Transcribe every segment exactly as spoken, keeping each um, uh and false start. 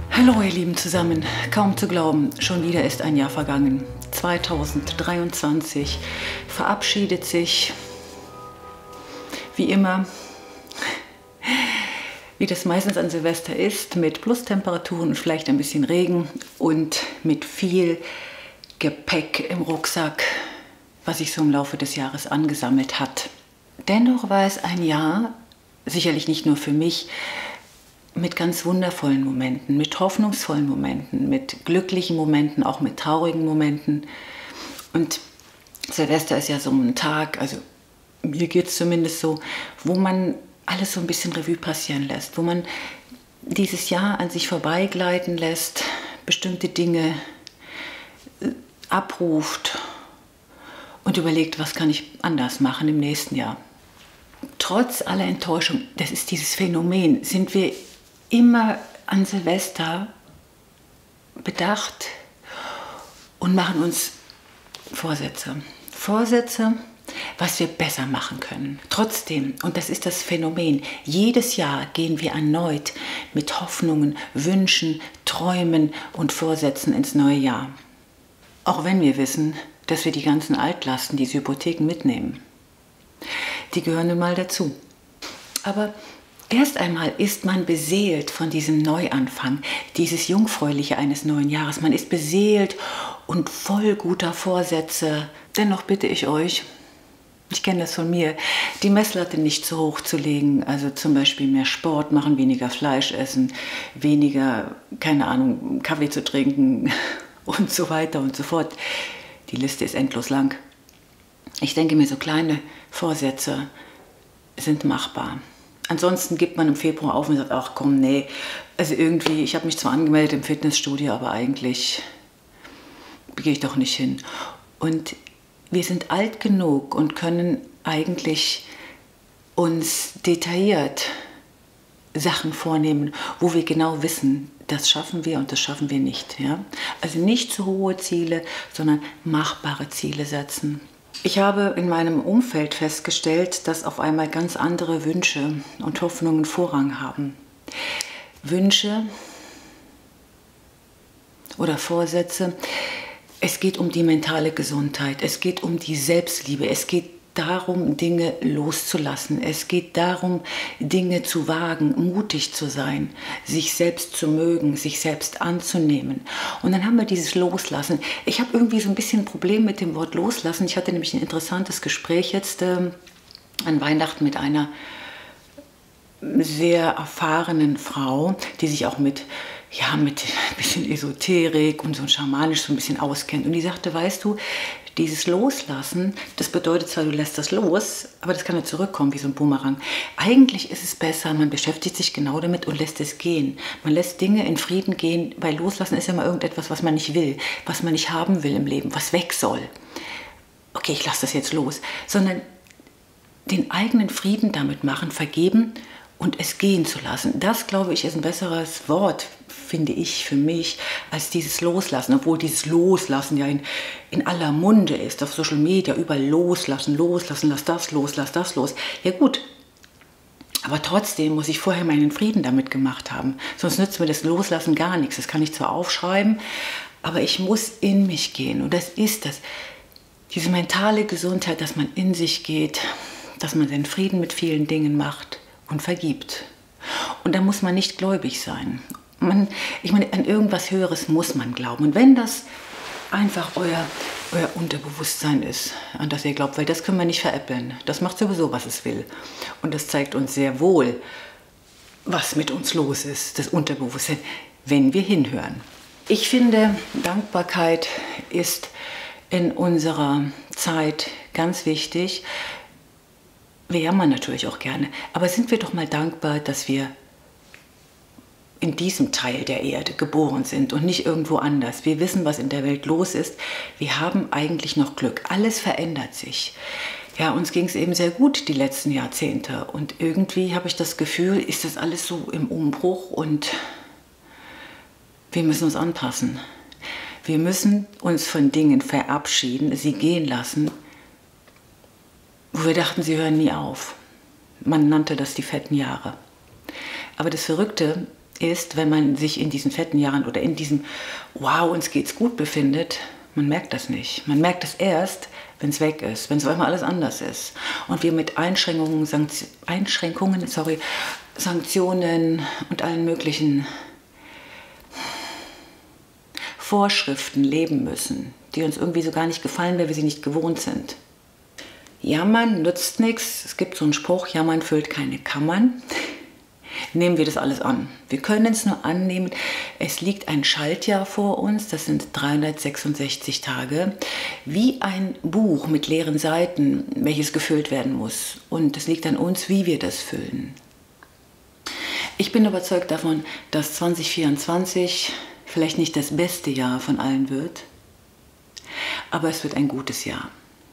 Hallo ihr Lieben zusammen, kaum zu glauben, schon wieder ist ein Jahr vergangen. zweitausenddreiundzwanzig verabschiedet sich, wie immer, wie das meistens an Silvester ist, mit Plustemperaturen und vielleicht ein bisschen Regen und mit viel Gepäck im Rucksack, was sich so im Laufe des Jahres angesammelt hat. Dennoch war es ein Jahr, sicherlich nicht nur für mich, mit ganz wundervollen Momenten, mit hoffnungsvollen Momenten, mit glücklichen Momenten, auch mit traurigen Momenten. Und Silvester ist ja so ein Tag, also mir geht es zumindest so, wo man alles so ein bisschen Revue passieren lässt, wo man dieses Jahr an sich vorbeigleiten lässt, bestimmte Dinge abruft und überlegt, was kann ich anders machen im nächsten Jahr. Trotz aller Enttäuschung, das ist dieses Phänomen, sind wir immer an Silvester bedacht und machen uns Vorsätze. Vorsätze, was wir besser machen können. Trotzdem, und das ist das Phänomen, jedes Jahr gehen wir erneut mit Hoffnungen, Wünschen, Träumen und Vorsätzen ins neue Jahr. Auch wenn wir wissen, dass wir die ganzen Altlasten, diese Hypotheken mitnehmen. Die gehören nun mal dazu. Aber erst einmal ist man beseelt von diesem Neuanfang, dieses Jungfräuliche eines neuen Jahres. Man ist beseelt und voll guter Vorsätze. Dennoch bitte ich euch, ich kenne das von mir, die Messlatte nicht zu hoch zu legen. Also zum Beispiel mehr Sport machen, weniger Fleisch essen, weniger, keine Ahnung, Kaffee zu trinken und so weiter und so fort. Die Liste ist endlos lang. Ich denke mir, so kleine Vorsätze sind machbar. Ansonsten gibt man im Februar auf und sagt, ach komm, nee, also irgendwie, ich habe mich zwar angemeldet im Fitnessstudio, aber eigentlich gehe ich doch nicht hin. Und wir sind alt genug und können eigentlich uns detailliert Sachen vornehmen, wo wir genau wissen, das schaffen wir und das schaffen wir nicht. Ja? Also nicht zu hohe Ziele, sondern machbare Ziele setzen. Ich habe in meinem Umfeld festgestellt, dass auf einmal ganz andere Wünsche und Hoffnungen Vorrang haben. Wünsche oder Vorsätze, es geht um die mentale Gesundheit, es geht um die Selbstliebe, es geht darum, Dinge loszulassen, es geht darum, Dinge zu wagen, mutig zu sein, sich selbst zu mögen, sich selbst anzunehmen. Und dann haben wir dieses Loslassen. Ich habe irgendwie so ein bisschen ein Problem mit dem Wort Loslassen. Ich hatte nämlich ein interessantes Gespräch jetzt äh, an Weihnachten mit einer sehr erfahrenen Frau, die sich auch mit, ja, mit ein bisschen Esoterik und so schamanisch so ein bisschen auskennt. Und die sagte, weißt du, dieses Loslassen, das bedeutet zwar, du lässt das los, aber das kann ja zurückkommen wie so ein Boomerang. Eigentlich ist es besser, man beschäftigt sich genau damit und lässt es gehen. Man lässt Dinge in Frieden gehen, weil Loslassen ist ja immer irgendetwas, was man nicht will, was man nicht haben will im Leben, was weg soll. Okay, ich lasse das jetzt los. Sondern den eigenen Frieden damit machen, vergeben und es gehen zu lassen. Das, glaube ich, ist ein besseres Wort, finde ich, für mich, als dieses Loslassen. Obwohl dieses Loslassen ja in, in aller Munde ist, auf Social Media, überall loslassen, loslassen, lass das los, lass das los. Ja gut, aber trotzdem muss ich vorher meinen Frieden damit gemacht haben. Sonst nützt mir das Loslassen gar nichts. Das kann ich zwar aufschreiben, aber ich muss in mich gehen. Und das ist das, diese mentale Gesundheit, dass man in sich geht, dass man den Frieden mit vielen Dingen macht und vergibt. Und da muss man nicht gläubig sein. Man, ich meine, an irgendwas Höheres muss man glauben. Und wenn das einfach euer, euer Unterbewusstsein ist, an das ihr glaubt, weil das können wir nicht veräppeln. Das macht sowieso, was es will. Und das zeigt uns sehr wohl, was mit uns los ist, das Unterbewusstsein, wenn wir hinhören. Ich finde, Dankbarkeit ist in unserer Zeit ganz wichtig. Wir jammern natürlich auch gerne, aber sind wir doch mal dankbar, dass wir in diesem Teil der Erde geboren sind und nicht irgendwo anders. Wir wissen, was in der Welt los ist. Wir haben eigentlich noch Glück. Alles verändert sich. Ja, uns ging es eben sehr gut die letzten Jahrzehnte und irgendwie habe ich das Gefühl, ist das alles so im Umbruch und wir müssen uns anpassen. Wir müssen uns von Dingen verabschieden, sie gehen lassen, wo wir dachten, sie hören nie auf. Man nannte das die fetten Jahre. Aber das Verrückte ist, wenn man sich in diesen fetten Jahren oder in diesem Wow, uns geht's gut befindet, man merkt das nicht. Man merkt es erst, wenn es weg ist, wenn es auf einmal alles anders ist. Und wir mit Einschränkungen, Sankt Einschränkungen, sorry, Sanktionen und allen möglichen Vorschriften leben müssen, die uns irgendwie so gar nicht gefallen, weil wir sie nicht gewohnt sind. Jammern nützt nichts. Es gibt so einen Spruch, Jammern füllt keine Kammern. Nehmen wir das alles an. Wir können es nur annehmen. Es liegt ein Schaltjahr vor uns, das sind dreihundertsechsundsechzig Tage, wie ein Buch mit leeren Seiten, welches gefüllt werden muss. Und es liegt an uns, wie wir das füllen. Ich bin überzeugt davon, dass zwanzig vierundzwanzig vielleicht nicht das beste Jahr von allen wird, aber es wird ein gutes Jahr.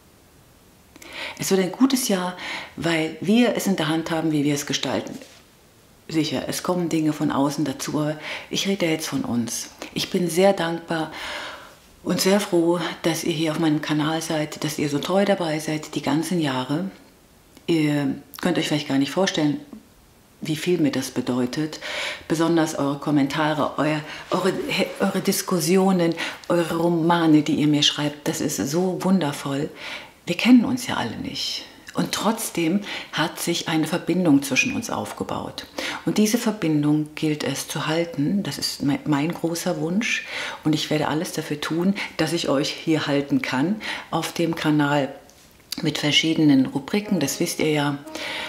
Es wird ein gutes Jahr, weil wir es in der Hand haben, wie wir es gestalten. Sicher, es kommen Dinge von außen dazu, aber ich rede jetzt von uns. Ich bin sehr dankbar und sehr froh, dass ihr hier auf meinem Kanal seid, dass ihr so treu dabei seid, die ganzen Jahre. Ihr könnt euch vielleicht gar nicht vorstellen, wie viel mir das bedeutet. Besonders eure Kommentare, euer, eure, eure Diskussionen, eure Romane, die ihr mir schreibt, das ist so wundervoll. Wir kennen uns ja alle nicht. Und trotzdem hat sich eine Verbindung zwischen uns aufgebaut. Und diese Verbindung gilt es zu halten. Das ist mein, mein großer Wunsch. Und ich werde alles dafür tun, dass ich euch hier halten kann. Auf dem Kanal mit verschiedenen Rubriken, das wisst ihr ja.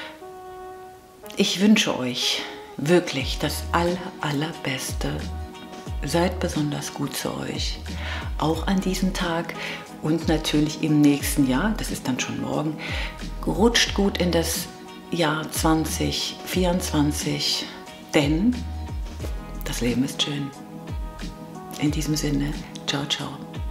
Ich wünsche euch wirklich das aller, allerbeste. Seid besonders gut zu euch. Auch an diesem Tag. Und natürlich im nächsten Jahr, das ist dann schon morgen, rutscht gut in das Jahr zwanzig vierundzwanzig, denn das Leben ist schön. In diesem Sinne, ciao, ciao.